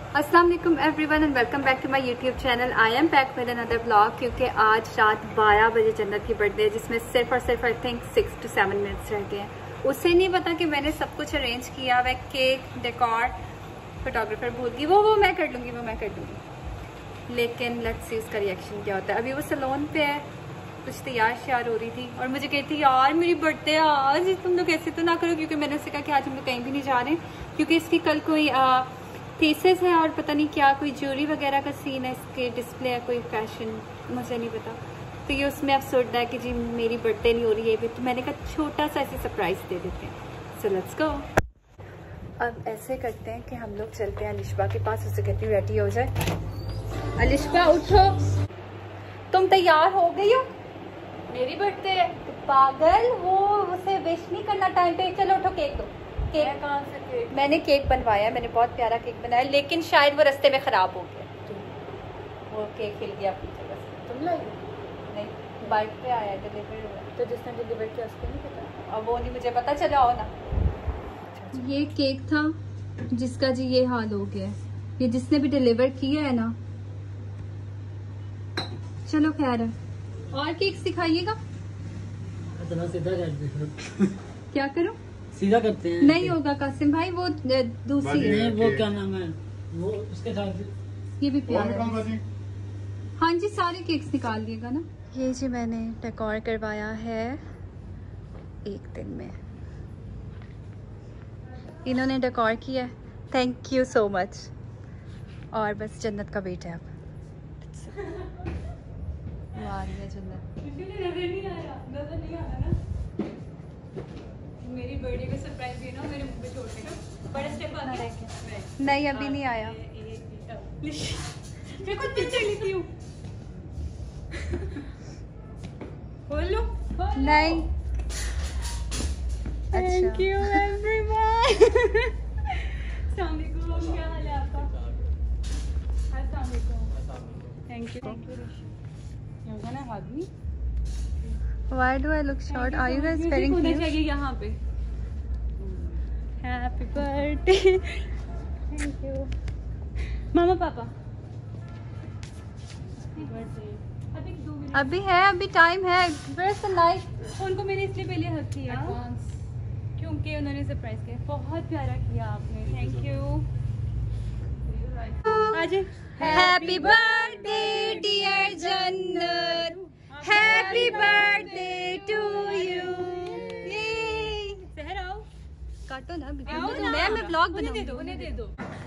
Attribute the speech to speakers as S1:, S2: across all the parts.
S1: अस्सलाम वालेकुम everyone and welcome back to my YouTube channel. I am back with another blog क्योंकि आज रात 12 बजे जन्नत की बर्थडे है, जिसमें सिर्फ और सिर्फ आई थिंक 6 to 7 मिनट्स रह गए हैं। उससे नहीं पता कि मैंने सब कुछ अरेंज किया हुआ, केक, डेकोर, फोटोग्राफर भूल गई, वो मैं कर लूँगी, लेकिन लेट्स सी उसका रिएक्शन क्या होता है। अभी वो सैलून पे है, कुछ तैयार हो रही थी और मुझे कहती यार मेरी बर्थडे आज तुम लोग ऐसे तो ना करो, क्योंकि मैंने उससे कहा कि आज हम लोग कहीं भी नहीं जा रहे क्योंकि इसकी कल कोई थीसिस है और पता नहीं क्या कोई ज्वेलरी वगैरह का सीन है, इसके डिस्प्ले है, कोई फैशन, मुझे नहीं पता। तो ये उसमें अब सोच रहा है कि जी मेरी बर्थडे नहीं हो रही है भी, तो मैंने कहा छोटा सा ऐसे सरप्राइज दे देते हैं। So let's go. अब ऐसे करते हैं कि हम लोग चलते हैं अलिशबा के पास, उससे कहती हूँ रेडी हो जाए। अलिशबा उठो, तुम तैयार हो गई हो? मेरी बर्थडे है पागल, वो उसे विश नहीं करना टाइम पे। चलो उठो, केक दो। केक कहाँ से? केक मैंने केक बनवाया, मैंने बहुत प्यारा केक बनाया, लेकिन शायद वो रास्ते में खराब हो गया। वो केक हिल गया अपनी जगह से। तुम लाई? नहीं, बाइक पे आया, डिलीवर हुआ। तो जिसने डिलीवर किया उसको नहीं पता? अब वो नहीं मुझे पता, चला हो ना। ये केक था जिसका जी ये हाल हो गया, ये जिसने भी डिलीवर किया है ना। चलो खैर है, और केक सिखाइएगा।
S2: सीधा
S1: क्या करूं?
S2: सीधा करते हैं।
S1: नहीं होगा कासिम भाई, वो दूसरी है।
S2: वो क्या नाम है वो, उसके साथ
S1: ये भी प्यारा है। हाँ जी, सारे केक्स निकाल दिएगा ना। ये जी मैंने डेकोर करवाया है एक दिन में, इन्होंने डेकोर किया है, थैंक यू सो मच। और बस जन्नत का वेट है अब। आ रही है जन्नत। नजर नहीं आ रहा ना मेरी बर्थडे का सरप्राइज देना मेरे मुंह पे छोड़ने का। बड़ा स्टेप आ रहा है। नहीं अभी नहीं आया। मैं खुद पीछे लेती हूँ। बोलो नहीं। Thank you everyone. अस्सलाम वालेकुम, क्या हाल है आपका? अस्सलाम वालेकुम। Thank you. Why do I look short? Are you guys wearing heels? चाहिए यहाँ पे। Happy birthday. Thank you. मामा पापा। अभी है, अभी टाइम है। Where's the knife? उनको मैंने इसलिए पहले हक किया क्योंकि उन्होंने सरप्राइज किया। बहुत प्यारा किया आपने, थैंक यू। आज happy birthday dear Jannat, happy birthday to you. Sehar आओ, काटो ना मैं ब्लॉग बना दो, उन्हें दे दो।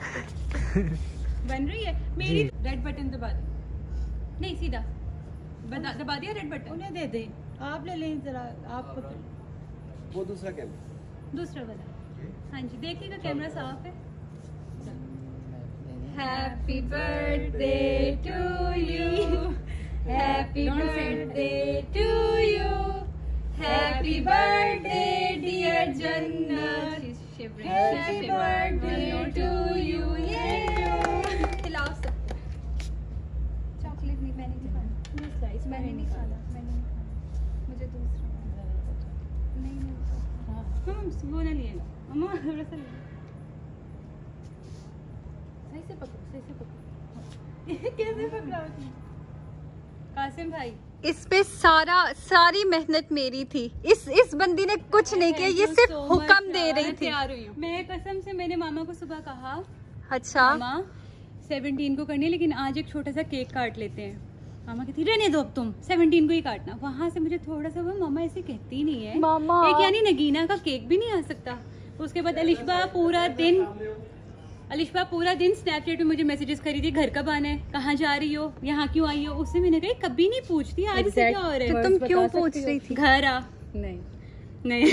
S1: बन रही है मेरी। रेड बटन दबा दो, नहीं सीधा दबा दिया रेड बटन। उन्हें दे दे, आप ले लें जरा, आप पकड़।
S3: वो दूसरा कैमरा,
S1: दूसरा वाला। हाँ जी, देखिएगा कैमरा साफ है। Happy birthday to you, happy birthday to you, happy birthday dear Jannat, happy birthday to you। खिलाओ सबको। चॉकलेट नहीं, मैंने नहीं खाना, मैंने नहीं खाना, मुझे दूसरा नहीं। वो ना लिए अम्मा, थोड़ा सा सही से पकड़ो। कैसे पकड़ा कासिम भाई? इस पे सारी मेहनत मेरी थी। इस बंदी ने कुछ नहीं किया, ये सिर्फ हुक्म दे रही थी। मैं कसम से मैंने मामा को सुबह कहा, अच्छा मामा 17 को करनी है, लेकिन आज एक छोटा सा केक काट लेते हैं। मामा कहती रहने दो, अब तुम 17 को ही काटना। वहाँ से मुझे थोड़ा सा वो, मामा ऐसे कहती नहीं है मामा, एक यानी नगीना का केक भी नहीं आ सकता। उसके बाद अलिशबा पूरा दिन स्नैपचैट पे मुझे मैसेजेस कर रही थी, घर कब आना है, कहाँ जा रही हो, यहाँ क्यों आई हो। उससे मैंने कहा कभी नहीं पूछती, आज से क्या हो रहा है? तो तुम क्यों पूछ रही थी? घर आ। नहीं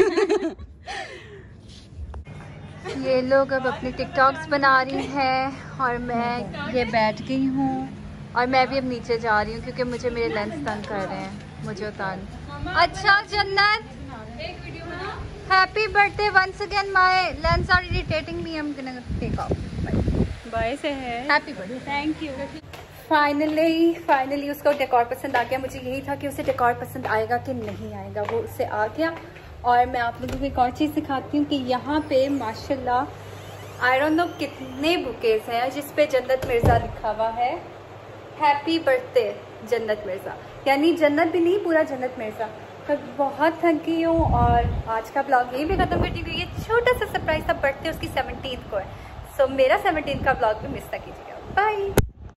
S1: ये लोग अब अपनी टिकटॉक्स बना रही हैं और मैं ये बैठ गई हूँ और मैं भी अब नीचे जा रही हूँ क्योंकि मुझे मेरे लेंस तंग कर रहे हैं, मुझे उतार। अच्छा जन्नत, Happy birthday once again. My lens are irritating me. I'm gonna take off. Bye. से है। Happy birthday. Thank you. Finally उसको डेकोर पसंद आ गया। मुझे यही था कि उसे डेकोर पसंद आएगा कि नहीं आएगा, वो उससे आ गया। और मैं आप लोगों को एक और चीज़ सिखाती हूँ कि यहाँ पे माशाल्लाह आई डोंट नो कितने बुकेज हैं जिस पे जन्नत मिर्जा लिखा हुआ है। हैप्पी बर्थडे जन्नत मिर्जा, यानी जन्नत भी नहीं, पूरा जन्नत मिर्जा। तो बहुत थकी हूँ और आज का ब्लॉग यही भी खत्म करती हूँ। ये छोटा सा सरप्राइज था, बर्थडे उसकी 17th को है। सो मेरा 17th का ब्लॉग भी मिस ना कीजिएगा। बाय।